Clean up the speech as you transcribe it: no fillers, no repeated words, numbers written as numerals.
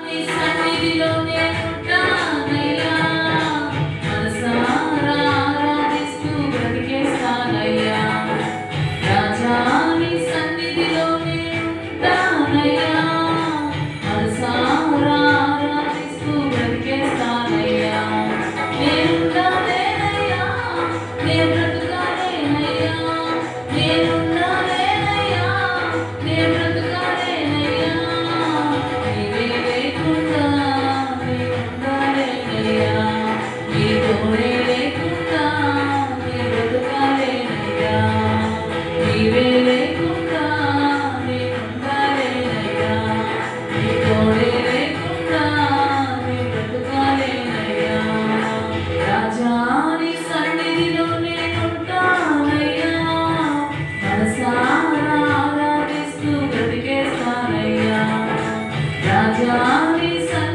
నీ సన్నిధిలో నేనుంటానయ్యా, మనసారా ఆరాధిస్తూ బ్రతికేస్తానయ్యా. రాజా నీ సన్నిధిలో నేనుంటానయ్యా, మనసారా ఆరాధిస్తూ బ్రతికేస్తానయ్యా. నేనుండాలేనయ్యా, నేను బ్రతుకాలేనయ్యా, నేనుండాలేనయ్యా, నేను బ్రతుకాలేనయ్యా. నీవే లేకుండా నేనుండాలేనయ్యా, నీ తోడే లేకుండా నేను బ్రతుకాలేనయ్యా. నీవే లేకుండా నేనుండాలేనయ్యా, నీ తోడే లేకుండా నేను బ్రతుకాలేనయ్యా. రాజా నీ సన్నిధిలో నేనుంటానయ్యా, మనసారా ఆరాధిస్తూ బ్రతికేస్తానయ్యా. రాజా నీ